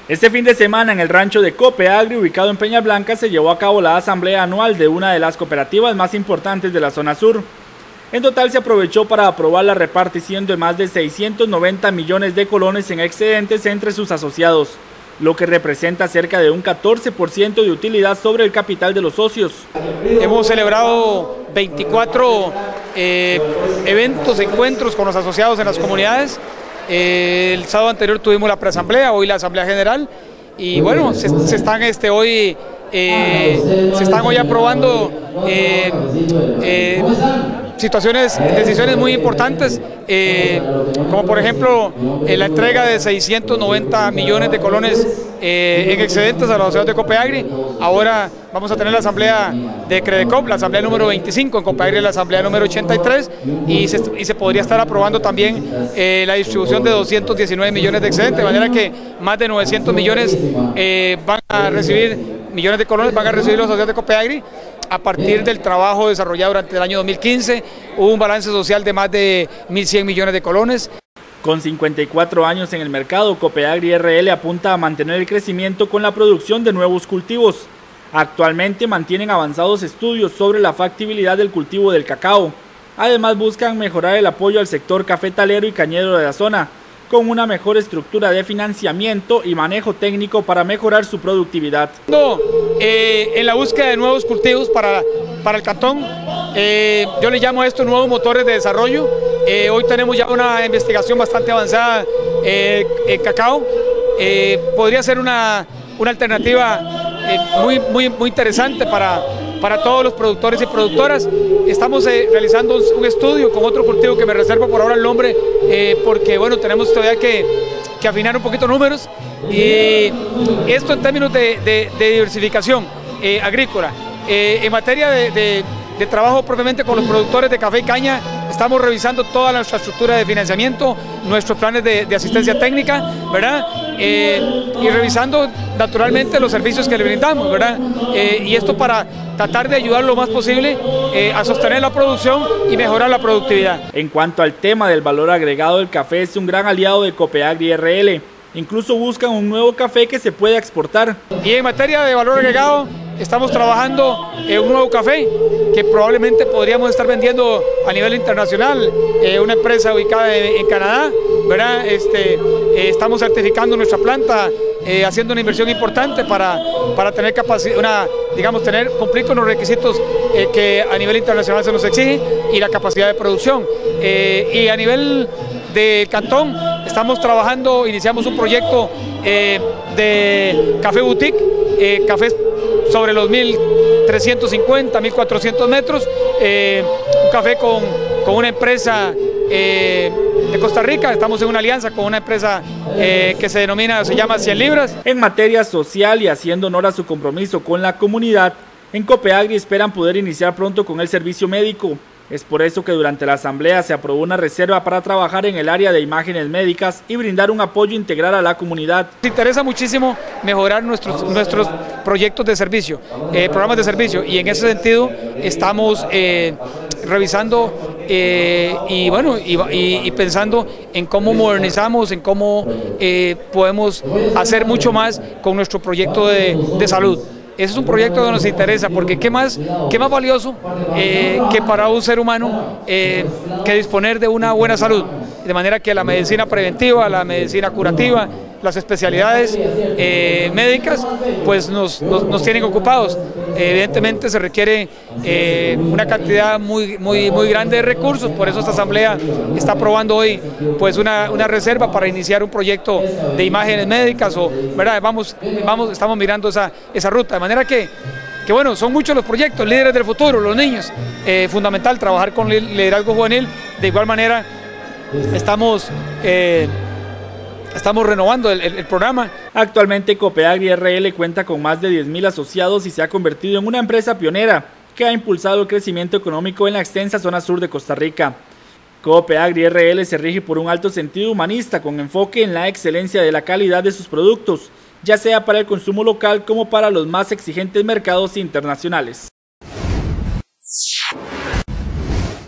Este fin de semana en el rancho de Copeagri, ubicado en Peñas Blancas, se llevó a cabo la asamblea anual de una de las cooperativas más importantes de la zona sur. En total se aprovechó para aprobar la repartición de más de 690 millones de colones en excedentes entre sus asociados, lo que representa cerca de un 14% de utilidad sobre el capital de los socios. Hemos celebrado 24 eventos, encuentros con los asociados en las comunidades. El sábado anterior tuvimos la preasamblea, hoy la asamblea general, y bueno, se están hoy aprobando decisiones muy importantes, como por ejemplo la entrega de 690 millones de colones en excedentes a los asociados de Copeagri. Ahora vamos a tener la asamblea de Credecop, la asamblea número 25, en Copeagri la asamblea número 83, y se podría estar aprobando también la distribución de 219 millones de excedentes, de manera que más de 900 millones millones de colones van a recibir los asociados de Copeagri. A partir del trabajo desarrollado durante el año 2015, hubo un balance social de más de 1.100 millones de colones. Con 54 años en el mercado, Copeagri RL apunta a mantener el crecimiento con la producción de nuevos cultivos. Actualmente mantienen avanzados estudios sobre la factibilidad del cultivo del cacao. Además buscan mejorar el apoyo al sector cafetalero y cañero de la zona, con una mejor estructura de financiamiento y manejo técnico para mejorar su productividad. En la búsqueda de nuevos cultivos para el cantón, yo le llamo a esto nuevos motores de desarrollo. Hoy tenemos ya una investigación bastante avanzada en cacao. Podría ser una alternativa muy interesante para todos los productores y productoras. Estamos realizando un estudio con otro cultivo que me reservo por ahora el nombre, porque bueno, tenemos todavía que afinar un poquito números, y esto en términos de diversificación agrícola. En materia de trabajo propiamente con los productores de café y caña, estamos revisando toda nuestra estructura de financiamiento, nuestros planes de asistencia técnica, ¿verdad? Y revisando naturalmente los servicios que le brindamos, ¿verdad? Y esto para tratar de ayudar lo más posible a sostener la producción y mejorar la productividad. En cuanto al tema del valor agregado, el café es un gran aliado de Copeagri RL. Incluso buscan un nuevo café que se pueda exportar. Y en materia de valor agregado, estamos trabajando en un nuevo café que probablemente podríamos estar vendiendo a nivel internacional, una empresa ubicada en Canadá, ¿verdad? Estamos certificando nuestra planta, haciendo una inversión importante para tener capacidad, cumplir con los requisitos que a nivel internacional se nos exige, y la capacidad de producción. Y a nivel de cantón estamos trabajando, iniciamos un proyecto de café boutique, cafés sobre los 1.350, 1.400 metros, un café con una empresa de Costa Rica. Estamos en una alianza con una empresa que se llama 100 Libras. En materia social y haciendo honor a su compromiso con la comunidad, en Copeagri esperan poder iniciar pronto con el servicio médico. Es por eso que durante la asamblea se aprobó una reserva para trabajar en el área de imágenes médicas y brindar un apoyo integral a la comunidad. Nos interesa muchísimo mejorar nuestros proyectos de servicio, programas de servicio, y en ese sentido estamos revisando y pensando en cómo modernizamos, en cómo podemos hacer mucho más con nuestro proyecto de salud. Ese es un proyecto que nos interesa, porque qué más valioso que para un ser humano que disponer de una buena salud, de manera que la medicina preventiva, la medicina curativa, las especialidades médicas pues nos tienen ocupados. Evidentemente se requiere una cantidad muy grande de recursos, por eso esta asamblea está aprobando hoy pues una reserva para iniciar un proyecto de imágenes médicas, ¿verdad? Estamos mirando esa ruta, de manera que bueno, son muchos los proyectos, líderes del futuro, los niños, fundamental trabajar con liderazgo juvenil. De igual manera estamos renovando el programa. Actualmente Copeagri RL cuenta con más de 10.000 asociados y se ha convertido en una empresa pionera que ha impulsado el crecimiento económico en la extensa zona sur de Costa Rica. Copeagri RL se rige por un alto sentido humanista con enfoque en la excelencia de la calidad de sus productos, ya sea para el consumo local como para los más exigentes mercados internacionales.